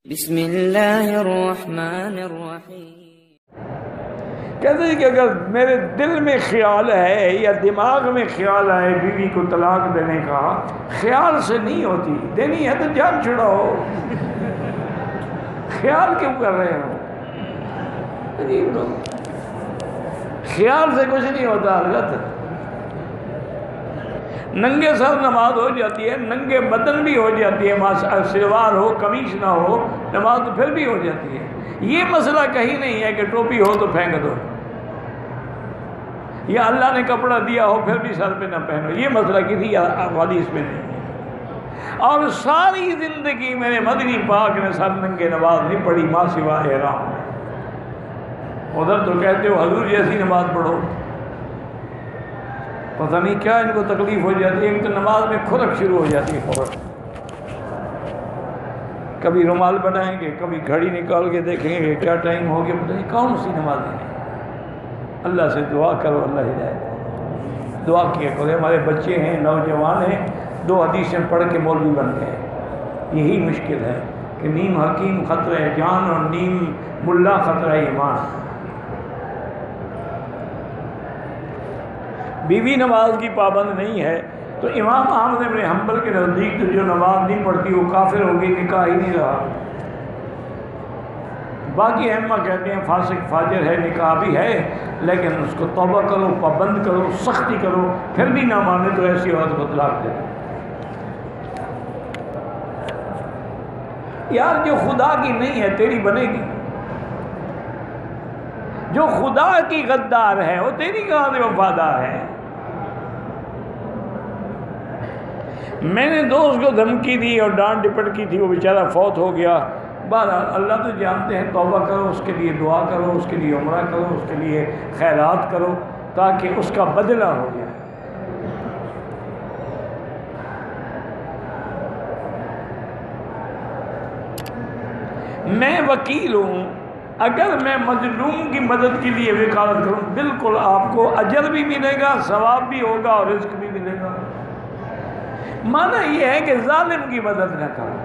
بسم اللہ الرحمن الرحیم۔ کہتے ہیں کہ اگر میرے دل میں خیال ہے یا دماغ میں خیال آئے بیوی کو طلاق دینے کا، خیال سے نہیں ہوتی، دینی ہے تو جان چھڑاؤ، خیال کیوں کر رہے ہو؟ عجیب لوگ، خیال سے کچھ نہیں ہوتا حضرت۔ ننگے سر نماز ہو جاتی ہے، ننگے بدن بھی ہو جاتی ہے، سلوار ہو قمیص نہ ہو نماز تو پھر بھی ہو جاتی ہے۔ یہ مسئلہ کہیں نہیں ہے کہ ٹوپی ہو تو پھینک دو، یا اللہ نے کپڑا دیا ہو پھر بھی سر پہ نہ پہنو، یہ مسئلہ کسی حدیث میں نہیں ہے۔ اور ساری زندگی میرے مدنی پاک نے سر ننگے نماز نہیں پڑھی ماں سوا احرام۔ ادھر تو کہتے ہو حضور جیسی نماز پڑھو، پتہ نہیں کیا ان کو تکلیف ہو جاتی ہے، ان کو نماز میں کھرک شروع ہو جاتی ہے، کھرک۔ کبھی رومال بنائیں گے، کبھی گھڑی نکال کے دیکھیں گے کہ کیا ٹائم ہو گیا، پتہ نہیں کون سی نماز ہے۔ اللہ سے دعا کرو، اللہ ہدایت دعا کیا کرو۔ ہمارے بچے ہیں، نوجوان ہیں، 2 حدیثیں پڑھ کے مولوی بن گئے۔ یہی مشکل ہے کہ نیم حکیم خطرہ جان اور نیم ملا خطرہ ایمان۔ بیوی نماز کی پابند نہیں ہے تو امام احمد بن حنبل کے نزدیک تو جو نماز نہیں پڑھتی وہ کافر ہوگی، نکاح ہی نہیں رہا۔ باقی ائمہ کہتے ہیں فاسق فاجر ہے، نکاح بھی ہے لیکن اس کو توبہ کرو، پابند کرو، سختی کرو، پھر بھی نہ مانے تو ایسی عورت کو طلاق دے دو۔ یار جو خدا کی نہیں ہے تیری بنے گی، جو خدا کی غدار ہے وہ تیری کہاں سے وفادار ہے؟ میں نے دوست کو دھمکی دی اور ڈانٹ ڈپٹ کی تھی، وہ بیچارہ فوت ہو گیا۔ بہرحال اللہ تو جانتے ہیں، توبہ کرو، اس کے لیے دعا کرو، اس کے لیے عمرہ کرو، اس کے لیے خیرات کرو تاکہ اس کا بدلہ ہو جائے۔ میں وکیل ہوں، اگر میں مظلوم کی مدد کے لیے وکالت کروں بالکل آپ کو اجر بھی ملے گا، ثواب بھی ہوگا اور رزق بھی ملے گا۔ معنی یہ ہے کہ ظالم کی مدد نہ کرو۔